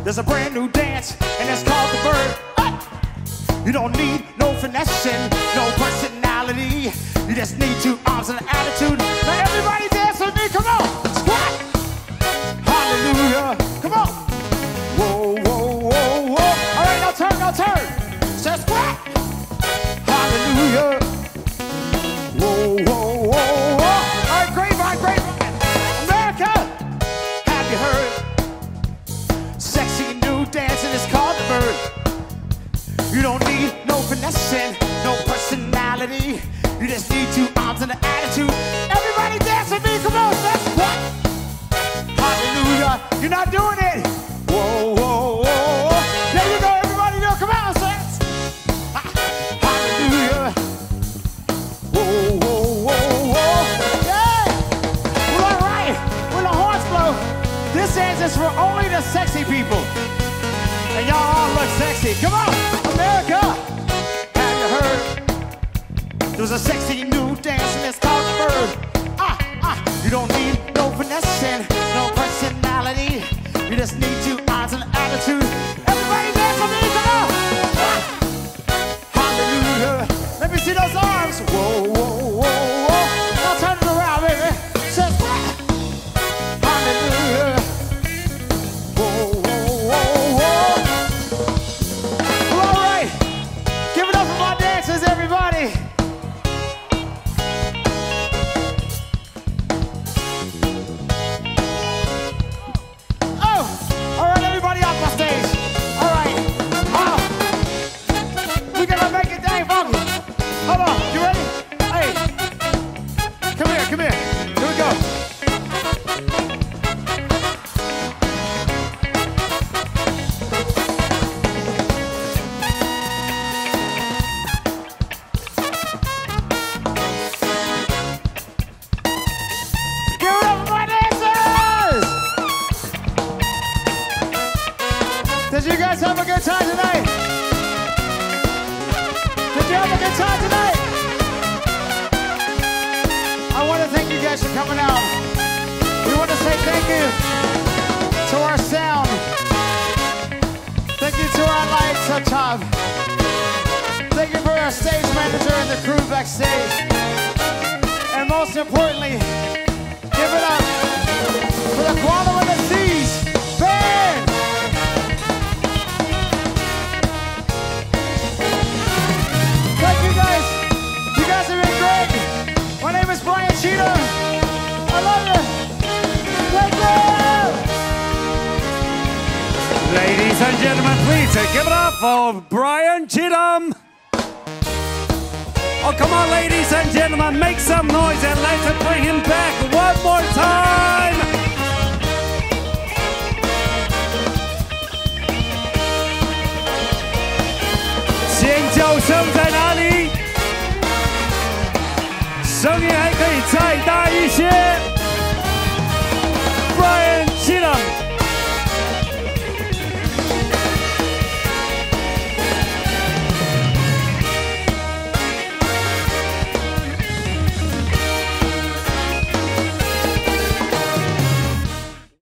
There's a brand new dance, and it's called the bird. You don't need no finessing, no personality. You just need 2 arms and an attitude. Now everybody dance with me, come on. Squat. Hallelujah. Come on. Whoa, whoa, whoa, whoa. All right, now turn, now turn. Say squat. Hallelujah. Whoa, whoa, whoa, whoa. All right, grapevine, grapevine. America, have you heard? Sexy new dancing is called the bird. You don't need no finessing, no personality. You just need 2 arms and an attitude. Everybody dance with me, come on, that's what? Hallelujah, you're not doing it. Whoa, whoa, whoa, whoa. There you go, everybody, go, come on, saints. Hallelujah. Whoa, whoa, whoa, whoa. Yeah. Well, all right, when the horns blow, this dance is for only the sexy people. And y'all all look sexy. Come on, America. Have you heard? There's a sexy new dance and it's called the bird. You don't need no finessing, no personality. You just need 2 arms and an attitude. Everybody dance with me, come on. Hallelujah. Let me see those arms. Whoa, whoa, whoa, whoa. Now turn it around, baby. Says what? Hallelujah. Whoa, whoa, whoa, whoa. Give it up for my dancers, everybody. Oh, all right, everybody off my stage. All right. We gonna make it dang funky. Hold on, you ready? Hey, come here, come here. Here we go. Did you guys have a good time tonight? Did you have a good time tonight? I want to thank you guys for coming out. We want to say thank you to our sound. Thank you to our lights up top. Thank you for our stage manager and the crew backstage. And most importantly, give it up for the Koala of the Seas band. Thank you guys. You guys have been great. My name is Bryan Cheatham. I love you. Thank you. Ladies and gentlemen, please give it up for Bryan Cheatham. Oh, come on, ladies and gentlemen, make some noise and let's bring him back one more time. 尖叫声在哪里？声音还可以再大一些。